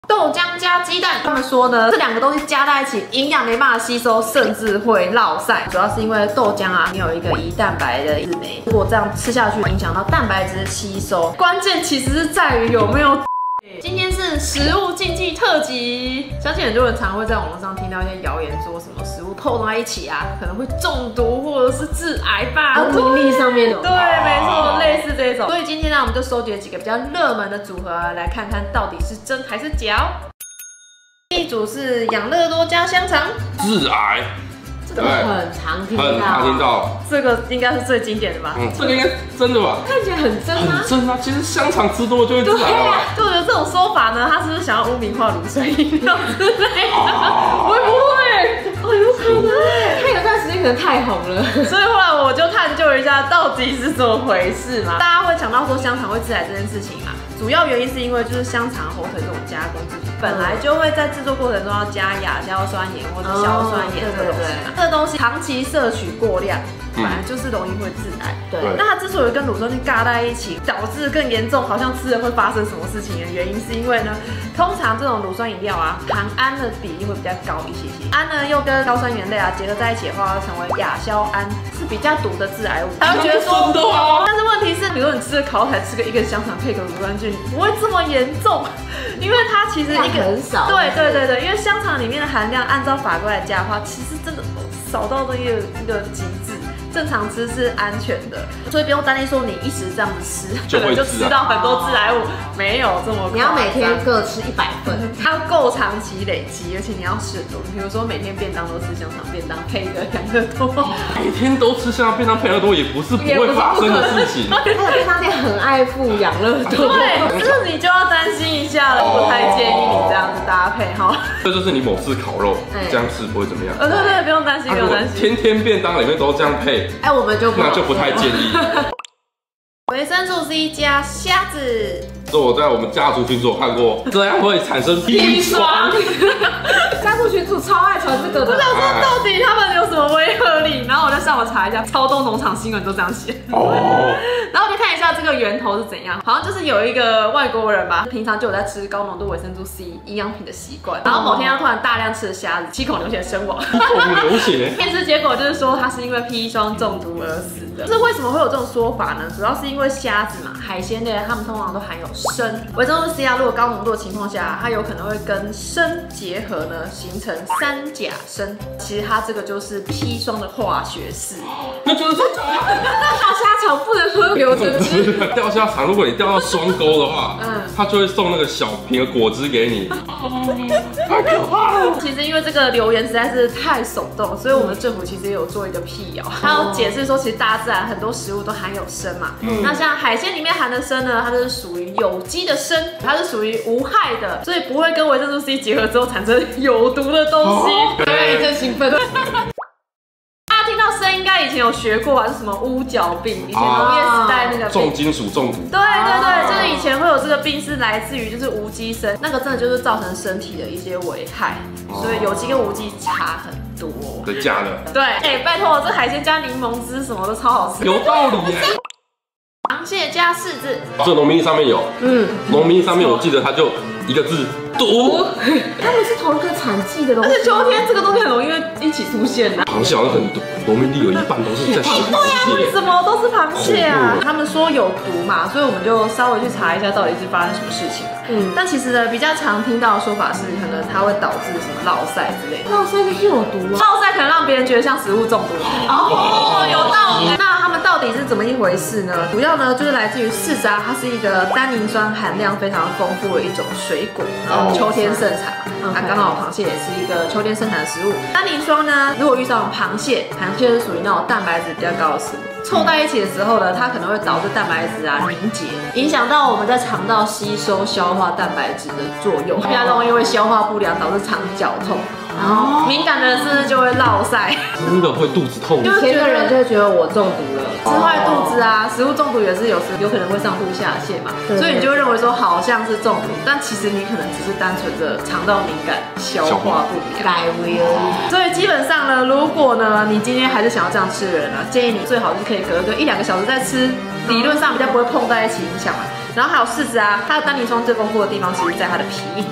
豆浆加鸡蛋，他们说呢，这两个东西加在一起，营养没办法吸收，甚至会落晒。主要是因为豆浆啊，你有一个胰蛋白的质酶，如果这样吃下去，影响到蛋白质吸收。关键其实是在于有没有。今天是食物禁忌特辑，相信很多人常会在网络上听到一些谣言，说什么食物碰在一起啊，可能会中毒或者是致癌吧。 名利上面的。 对，没错，类似这种。所以今天呢，我们就收集了几个比较热门的组合，来看看到底是真还是假。第一组是养乐多加香肠， 致癌。 这个很常听到， 很常听到。 这个应该是最经典的吧？ 这个应该真的吧？ 看起来很真啊， 很真啊。其实香肠吃多了就会致癌了。 就我觉得这种说法呢，他是不是想要污名化乳酸饮料之类的？会不会？ 哦，有可能。他有段时间可能太红了， 所以后来我就探究一下到底是怎么回事嘛。大家会讲到说香肠会致癌这件事情嘛，主要原因是因为就是香肠、火腿这种加工制品本来就会在制作过程中要加亚硝酸盐或者硝酸盐这个东西嘛，这个东西长期摄取过量，本来就是容易会致癌。 对， 那它之所以跟乳酸菌尬在一起，导致更严重，好像吃了会发生什么事情的原因，是因为呢，通常这种乳酸饮料啊，含氨的比例会比较高一些些，氨呢又跟高酸原类啊结合在一起的话，会成为亚硝胺，是比较毒的致癌物。他会觉得说，但是问题是，比如说你吃个烤腿，吃个一个香肠配个乳酸菌，不会这么严重，因为它其实一个很少。 对，因为香肠里面的含量，按照法规来加的话，其实真的少到这个极致。正常吃是安全的，所以不用担心说你一时这样子吃，可能就吃到很多致癌物，没有这么夸张。 你要每天各吃100份， 它要够长期累积，而且你要适度。比如说每天便当都吃香肠便当，配一个养乐多。 每天都吃香肠便当配养乐多也不是不会发生的事情。 那个便当店很爱附养乐多， 对，这你就要担心一下了，不太建议你这样子搭配哈。 这就是你某次烤肉这样吃不会怎么样。 对，不用担心，不用担心。 天天便当里面都这样配。 哎，我们就那就不太建议。 维生素 C 加虾子， 这我在我们家族群组看过，这样会产生砒霜。 家族群组超爱传这个的， 我想说到底他们有什么违和力？然后我就上网查一下，超多农场新闻都这样写。哦。然后我就看一下这个源头是怎样，好像就是有一个外国人吧，平常就有在吃高浓度维生素 C 营养品的习惯，然后某天他突然大量吃了虾子，7孔流血身亡。 7孔流血。 验尸结果就是说他是因为砒霜中毒而死的。这为什么会有这种说法呢？主要是因为虾子嘛，海鲜类它们通常都含有砷，维生素 C 啊，如果高浓度的情况下，它有可能会跟砷结合呢，形成3甲砷。其实它这个就是砒霜的化学式。 那就是说， 钓虾场不能喝流着吃。 钓虾场，如果你钓到双钩的话，他就会送那个小瓶的果汁给你。太可怕了！ 其实因为这个留言实在是太耸动，所以我们政府其实也有做一个辟谣，它有解释说，其实大自然很多食物都含有砷嘛。那像海鲜里面含的砷呢，它就是属于有机的砷，它是属于无害的，所以不会跟维生素 C 结合之后产生有毒的东西。 对，真兴奋。 大家听到砷应该以前有学过吧？是什么乌角病？以前农业时代那个重金属中毒。 对，就是以前会有这个病是来自于就是无机砷，那个真的就是造成身体的一些危害，所以有机跟无机差很多。 真的假的？ 对，拜托，这海鲜加柠檬汁什么都超好吃。 有道理耶。 螃蟹加柿子， 这农民历上面有，农民历上面我记得它就一个字毒。 他们是同一个产季的东西， 而且秋天这个东西很容易会一起出现的。 螃蟹好像很毒，农民历有一半都是在螃蟹。 对啊，为什么都是螃蟹啊？他们说有毒嘛，所以我们就稍微去查一下到底是发生什么事情。但其实呢，比较常听到的说法是，可能它会导致什么落晒之类的。 落晒就是有毒啊！ 落晒可能让别人觉得像食物中毒。哦，有道理。那他们到底是怎么一回事呢？主要呢就是来自于柿子啊，它是一个单宁酸含量非常丰富的一种水果，然后秋天盛产。那刚好螃蟹也是一个秋天盛产的食物。单宁酸呢，如果遇上螃蟹是属于那种蛋白质比较高的食物。凑在一起的时候呢，它可能会导致蛋白质啊凝结，影响到我们在肠道吸收消化蛋白质的作用，比较容易会消化不良，导致肠绞痛。然后敏感的人是不是就会落晒？ 真的会肚子痛。 以前的人就会觉得我中毒了， 吃坏肚子啊，食物中毒也是有可能会上吐下泻嘛，所以你就会认为说好像是中毒，但其实你可能只是单纯的肠道敏感、消化不良。 改胃而已。 所以基本上呢，如果呢你今天还是想要这样吃的人呢，建议你最好是可以隔个1-2个小时再吃，理论上比较不会碰在一起影响嘛。然后还有柿子啊，它的单宁酸最丰富的地方其实在它的皮。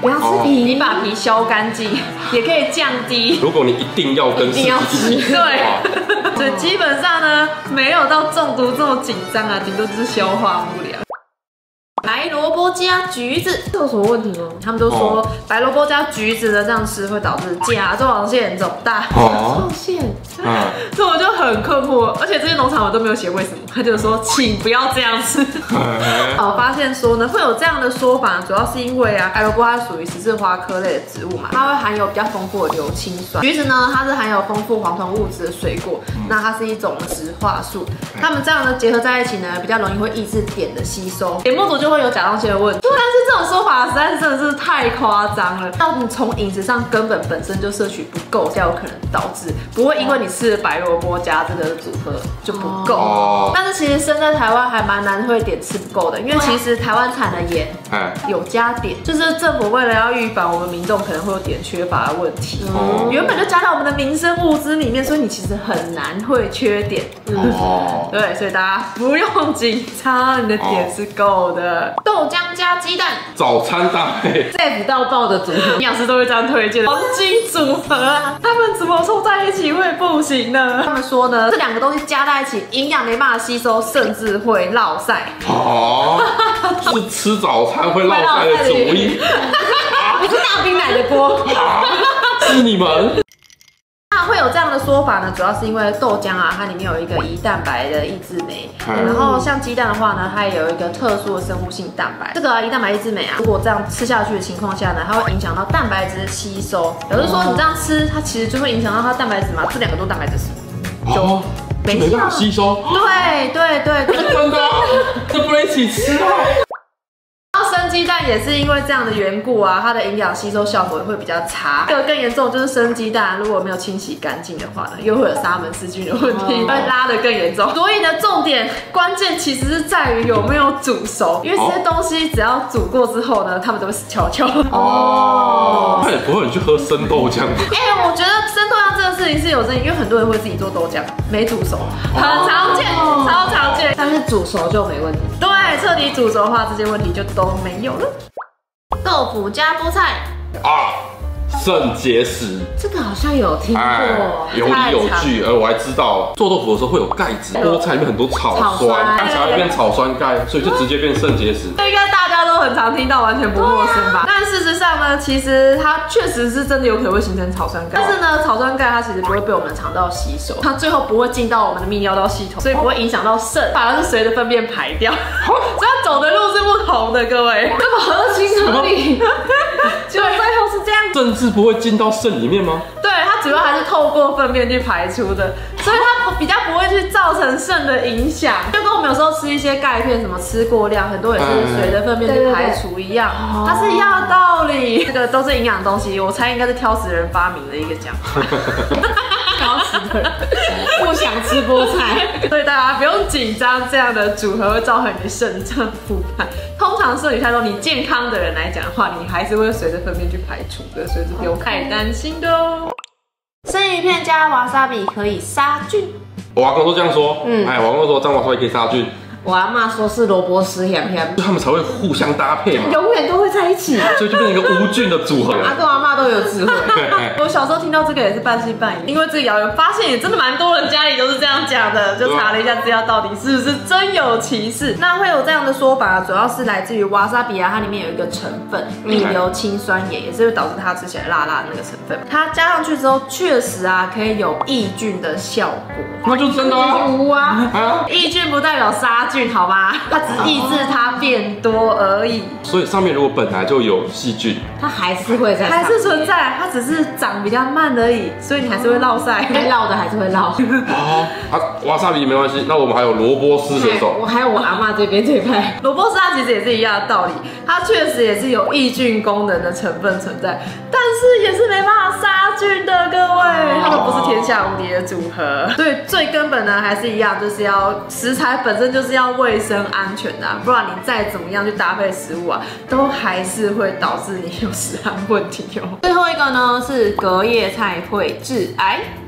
不要吃皮， 你把皮削干净，也可以降低。 如果你一定要跟司机一起对，所以基本上呢，没有到中毒这么紧张啊，顶多就是消化不良。白萝卜加橘子， 这有什么问题吗？ 他们都说白萝卜加橘子呢，这样吃会导致甲状腺肿大。 哦， 线， 所以我就很困惑，而且这些农场我都没有写为什么，他就说请不要这样吃。我发现说呢，会有这样的说法，主要是因为啊，白萝卜它属于十字花科类的植物嘛，它会含有比较丰富的硫氰酸。橘子呢，它是含有丰富黄酮物质的水果，那它是一种植化素，它们这样的结合在一起呢，比较容易会抑制碘的吸收，碘不足就会有甲状腺的问题。但是这种说法实在是真的是太夸张了，要你从饮食上根本身就摄取不够，才有可能导致，不会因为你吃了白萝卜加这个组合就不够。但是其实生在台湾还蛮难会碘吃不够的，因为其实台湾产的盐有加碘，就是政府为了要预防我们民众可能会有碘缺乏的问题，原本就加到我们的民生物资里面，所以你其实很难会缺碘。对，所以大家不用紧张，你的碘是够的。豆浆加鸡蛋， 早餐搭配， 在不到爆的组合， 营养师都会这样推荐黄金组合啊，他们怎么凑在一起会不行呢？他们说呢，这两个东西加在一起，营养没办法吸收，甚至会落腮。 是吃早餐会落腮的主意， 不是大冰奶的锅， 是你们。 那会有这样的说法呢，主要是因为豆浆啊，它里面有一个胰蛋白的抑制酶，然后像鸡蛋的话呢，它也有一个特殊的生物性蛋白。这个胰蛋白抑制酶啊，如果这样吃下去的情况下呢，它会影响到蛋白质的吸收。也就是说，你这样吃，它其实就会影响到它蛋白质嘛，这两个都蛋白质就没办法吸收。 对， 真的，这不能一起吃啊。 然后生鸡蛋也是因为这样的缘故啊，它的营养吸收效果会比较差。这个更严重就是生鸡蛋如果没有清洗干净的话呢，又会有沙门氏菌的问题，会拉得更严重。所以呢，重点关键其实是在于有没有煮熟，因为这些东西只要煮过之后呢，它们都会死翘翘。 那也不会你去喝生豆浆。 我觉得生豆浆这个事情是有争议，因为很多人会自己做豆浆，没煮熟，很常见，超常见。 但是煮熟就没问题。 对，彻底煮熟的话，这些问题就都没有了。豆腐加菠菜肾结石， 这个好像有听过， 有理有据，而我还知道做豆腐的时候会有钙质，菠菜里面很多草酸，它才会变草酸钙，所以就直接变肾结石。 这应该大家都很常听到，完全不陌生吧？但事实上呢，其实它确实是真的有可能会形成草酸钙，但是呢，草酸钙它其实不会被我们的肠道吸收，它最后不会进到我们的泌尿道系统，所以不会影响到肾，反而是随着粪便排掉，所以它走的路是不同的，各位，这么合情合理，结果最后是这样， 甚至不会进到肾里面吗？ 对，它主要还是透过粪便去排出的，所以它比较不会去造成肾的影响。就跟我们有时候吃一些钙片，什么吃过量，很多也是随着粪便去排除一样，它是一样的道理。这个都是营养的东西，我猜应该是挑食人发明的一个讲法。 挑食的人不想吃菠菜， 所以大家不用紧张，这样的组合会造成你的肾脏腐败。通常摄取太多，你健康的人来讲的话，你还是会随着粪便去排除的，所以是不用太担心的哦。生鱼片加瓦萨比可以杀菌， 我阿公都这样说，我阿公说张瓦萨比可以杀菌。 我阿妈说是萝卜丝香香， 他们才会互相搭配嘛， 永远都会在一起， 所以就变成一个无菌的组合。 阿公阿妈都有智慧。 我小时候听到这个也是半信半疑，因为这个谣言发现也真的蛮多人家里都是这样讲的，就查了一下资料，到底是不是真有其事？那会有这样的说法，主要是来自于瓦萨比啊，它里面有一个成分异硫氰酸盐，也是会导致它吃起来辣辣的那个成分。它加上去之后，确实啊可以有抑菌的效果。 那就真的啊！ 抑菌不代表杀菌，好吗？它只抑制它变多而已。 所以上面如果本来就有细菌， 它还是会在， 还是存在，它只是长比较慢而已，所以你还是会落腮， 该落的还是会落。 瓦萨比没关系，那我们还有萝卜丝选手， 我还有我阿嬷这边这块萝卜丝，它其实也是一样的道理，它确实也是有抑菌功能的成分存在，但是也是没办法杀菌的，各位，它们不是天下无敌的组合。所以最根本呢还是一样，就是要食材本身就是要卫生安全的，不然你再怎么样去搭配食物啊，都还是会导致你有食安问题哦。最后一个呢是隔夜菜会致癌。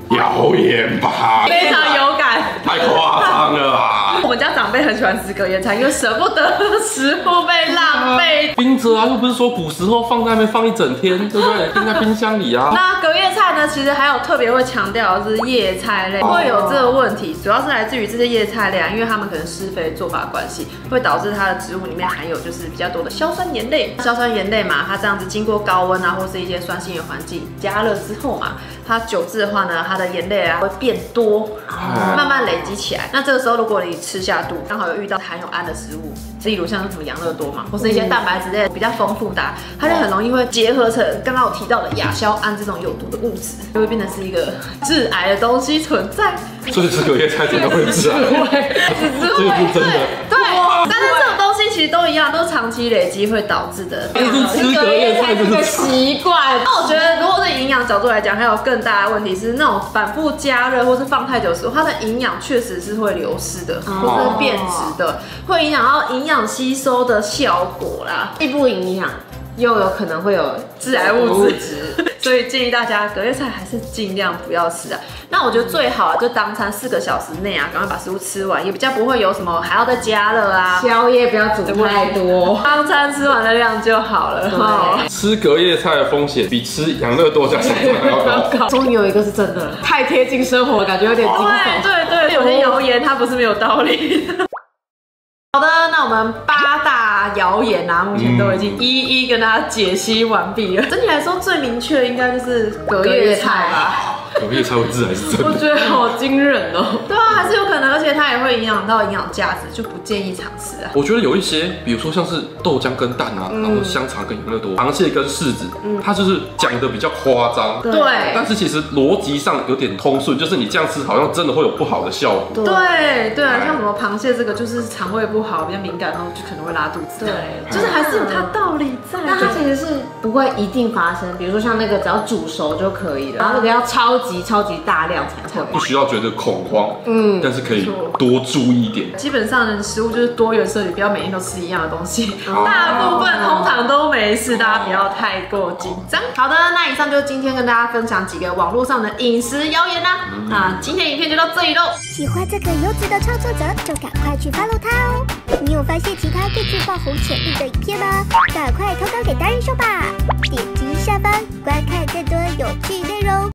谣言吧， 非常有感， 太夸张了啊！ 我们家长辈很喜欢吃隔夜菜，因为舍不得食物被浪费。 冰着啊，又不是说古时候放在那边放一整天，对不对？冰在冰箱里啊。 那隔夜菜呢，其实还有特别会强调的是叶菜类会有这个问题，主要是来自于这些叶菜类啊，因为它们可能施肥做法关系，会导致它的植物里面含有就是比较多的硝酸盐类。硝酸盐类嘛，它这样子经过高温啊，或是一些酸性的环境加热之后嘛，它久置的话呢，它的盐类啊会变多，慢慢累积起来。那这个时候如果你吃下肚，刚好有遇到含有氨的食物，例如像什么养乐多嘛，或是一些蛋白质类比较丰富的，它就很容易会结合成刚刚有提到的亚硝胺这种有毒的物质，就会变成是一个致癌的东西存在。 所以吃隔夜菜真的会致癌，这个是真的。 对，但是这种东西其实都一样，都是长期累积会导致的。 但是吃隔夜菜就是习惯。 那我觉得，如果是营养角度来讲，还有更大的问题是，那种反复加热或是放太久的时候，它的营养确实是会流失的，或是变质的，会影响到营养吸收的效果啦。 既不营养，又有可能会有致癌物质，所以建议大家隔夜菜还是尽量不要吃啊。那我觉得最好就当餐4个小时内啊，赶快把食物吃完，也比较不会有什么还要再加热啊。 宵夜不要煮太多， 当餐吃完的量就好了。 吃隔夜菜的风险比吃养乐多加香肠还要高。 终于有一个是真的，太贴近生活，感觉有点惊悚。 对，有些谣言它不是没有道理的。好的，那我们8大谣言啊，目前都已经一一跟大家解析完毕了。整体来说，最明确的应该就是隔夜菜吧。 隔夜菜会致癌是真的， 我觉得好惊人哦。对啊，还是有可能，而且它也会影响到营养价值，就不建议尝试啊。 我觉得有一些，比如说像是豆浆跟蛋啊，然后香肠跟养乐多，螃蟹跟柿子，它就是讲的比较夸张。 对。 但是其实逻辑上有点通顺，就是你这样吃好像真的会有不好的效果。 对啊，像什么螃蟹这个就是肠胃不好，比较敏感，然后就可能会拉肚子。对，就是还是有它道理在。 但它其实是不会一定发生，比如说像那个只要煮熟就可以了，然后那个要超级大量才会。 不需要觉得恐慌，但是可以多注意一点。 基本上食物就是多元摄取，不要每天都吃一样的东西。大部分通常都没事，大家不要太过紧张。好的，那以上就是今天跟大家分享几个网络上的饮食谣言啦。那今天影片就到这里喽。 喜欢这个优质的创作者，就赶快去 follow 他哦。你有发现其他更具爆红潜力的影片吗？赶快投稿给达人秀吧！点击下方观看更多有趣内容。